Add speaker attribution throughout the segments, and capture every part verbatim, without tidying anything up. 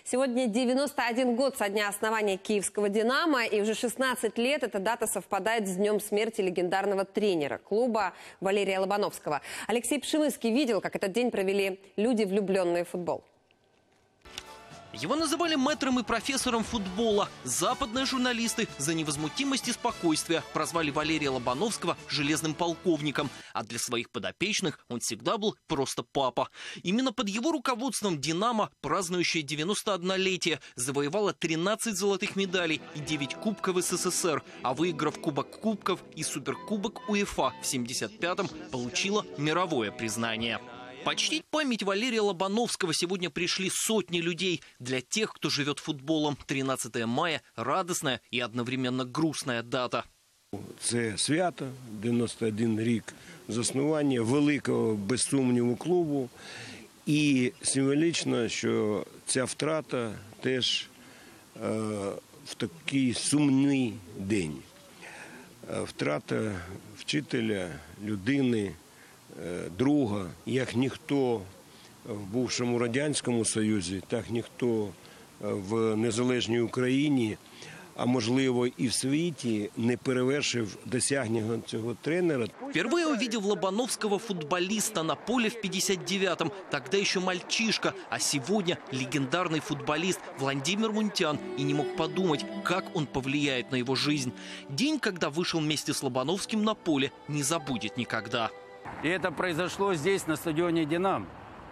Speaker 1: Сегодня девяносто один год со дня основания киевского «Динамо», и уже шестнадцать лет эта дата совпадает с днем смерти легендарного тренера клуба Валерия Лобановского. Алексей Пшемыский видел, как этот день провели люди, влюбленные в футбол.
Speaker 2: Его называли мэтром и профессором футбола. Западные журналисты за невозмутимость и спокойствие прозвали Валерия Лобановского железным полковником. А для своих подопечных он всегда был просто папа. Именно под его руководством «Динамо», празднующее девяносто-однолетие, завоевала тринадцать золотых медалей и девять кубков СССР. А выиграв Кубок Кубков и Суперкубок УЕФА в семьдесят пятом, получила мировое признание. Почтить память Валерия Лобановского сегодня пришли сотни людей. Для тех, кто живет футболом, тринадцатое мая – радостная и одновременно грустная дата.
Speaker 3: Це свято, дев'яносто один рік заснування великого, без сумніву, клубу. І символічно, що ця втрата теж е, в такий сумний день. Втрата вчителя, людини, друга, як ніхто в бувшому Радянському Союзі, так ніхто в незалежній Україні, а можливо і в світі, не перевершив досягнення цього тренера.
Speaker 2: Впервые увидел Лобановского футболиста на поле в пятьдесят девятом. Тогда еще мальчишка, а сегодня легендарный футболист Владимир Мунтян. И не мог подумать, как он повлияет на его жизнь. День, когда вышел вместе с Лобановским на поле, не забудет никогда.
Speaker 4: И это произошло здесь, на стадионе «Динамо»,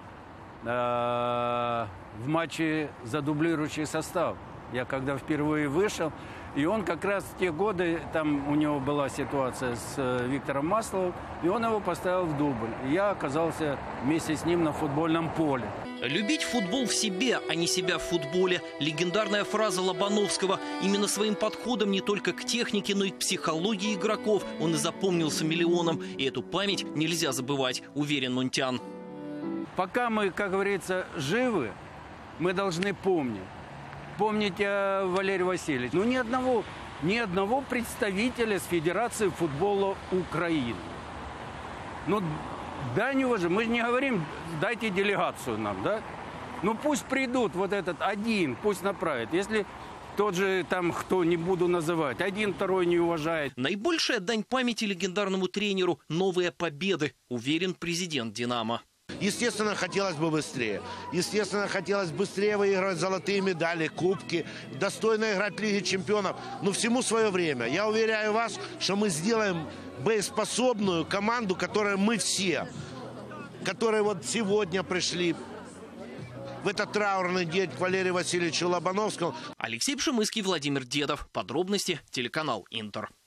Speaker 4: в матче за дублирующий состав. Я когда впервые вышел, и он как раз в те годы, там у него была ситуация с Виктором Масловым, и он его поставил в дубль. И я оказался вместе с ним на футбольном поле.
Speaker 2: Любить футбол в себе, а не себя в футболе. Легендарная фраза Лобановского. Именно своим подходом не только к технике, но и к психологии игроков он и запомнился миллионам. И эту память нельзя забывать, уверен Мунтян.
Speaker 4: Пока мы, как говорится, живы, мы должны помнить. Помнить о Валерии Васильевиче. Ну, ни одного, ни одного представителя с Федерации футбола Украины. Ну, да, не уважаем. Мы же не говорим, дайте делегацию нам, да? Ну, пусть придут вот этот один, пусть направит. Если тот же там, кто не буду называть, один, второй не уважает.
Speaker 2: Наибольшая дань памяти легендарному тренеру – новые победы, уверен президент «Динамо».
Speaker 5: Естественно, хотелось бы быстрее. Естественно, хотелось быстрее выигрывать золотые медали, кубки, достойно играть в Лиге чемпионов. Но всему свое время. Я уверяю вас, что мы сделаем боеспособную команду, которая мы все, которые вот сегодня пришли в этот траурный день к Валерию Васильевичу Лобановскому.
Speaker 2: Алексей Пшемыский, Владимир Дедов. Подробности телеканал «Интер».